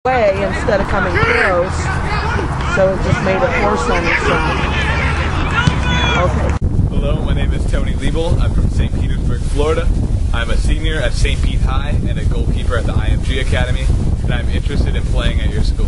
way instead of coming close, so it just made it worse on itself. Okay. Hello, my name is Tony Liebel. I'm from St. Petersburg, Florida. I'm a senior at St. Pete High and a goalkeeper at the IMG Academy, and I'm interested in playing at your school.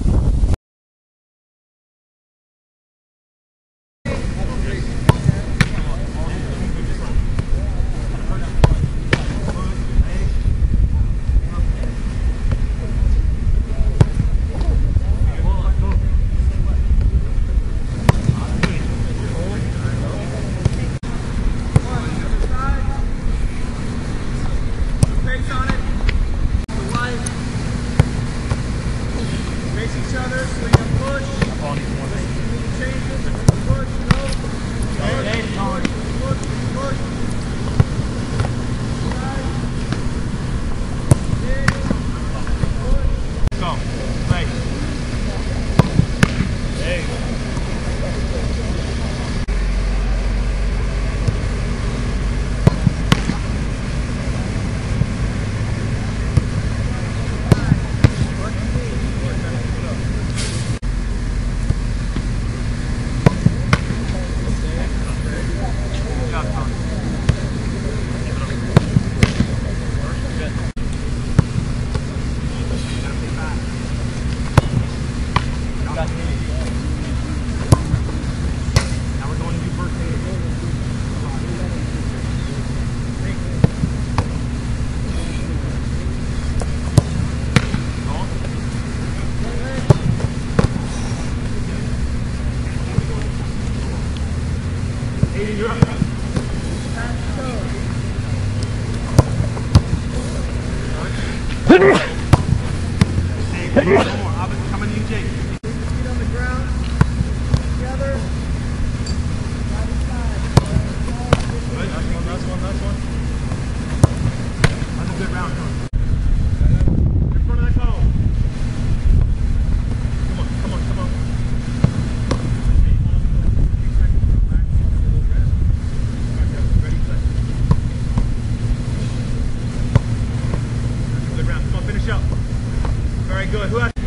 Very good. Who has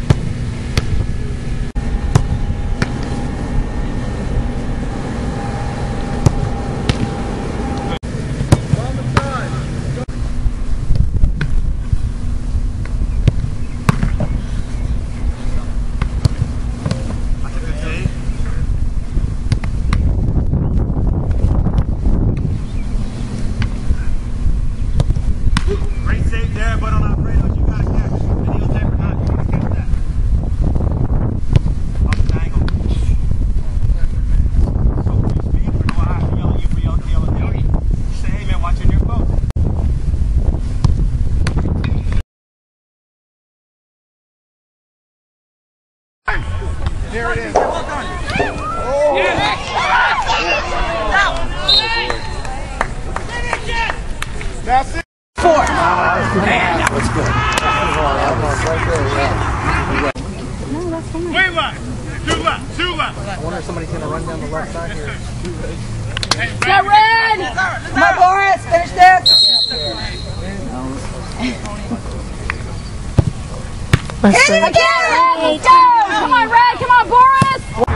there it is. Well done. Oh. Yeah. That's it. 4. Man, that was good. No, that's fine. Way left. 2 left. 2 left. I wonder if somebody's going to run down the left side here. Get red! Come on, Boris. Finish this. Hit it again! Come on, Red! Come on, Boris!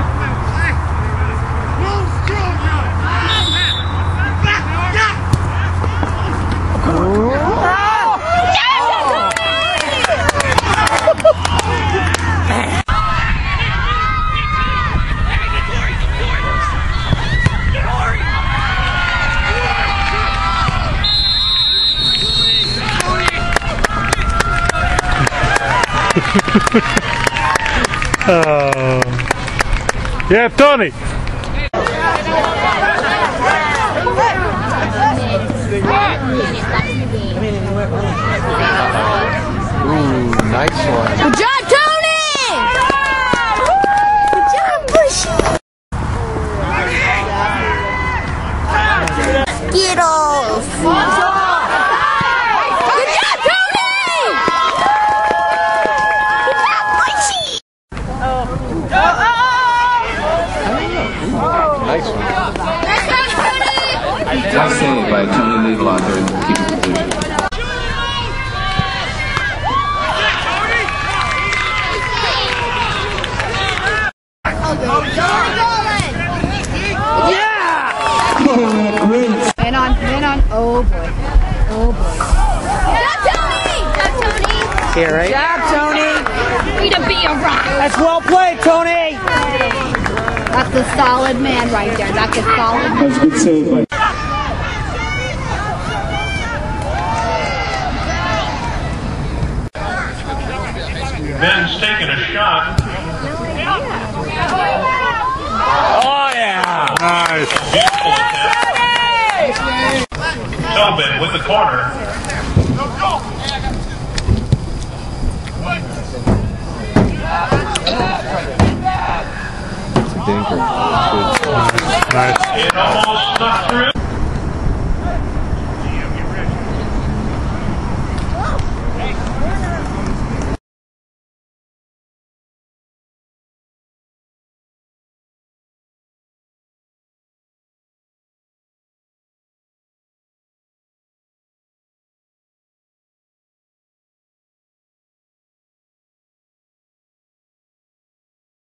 Yeah, Tony. Ooh, nice one. Good job, Tony! Good job, Bushy! Skittles! Good job, Tony! Good job, Bushy! Nice one. Nice save by Tony Liebel out there in the keeper position. on. Oh boy. Oh boy. Got Tony! Got Tony! Here, right? Job, Tony! Way to be a rock! That's well played, Tony! That's a solid man right there. That's a solid man. That's good save by Ben's taking a shot. Oh, yeah. Nice. Beautiful attempt. Tobin with the corner. Nice. It almost snuck through.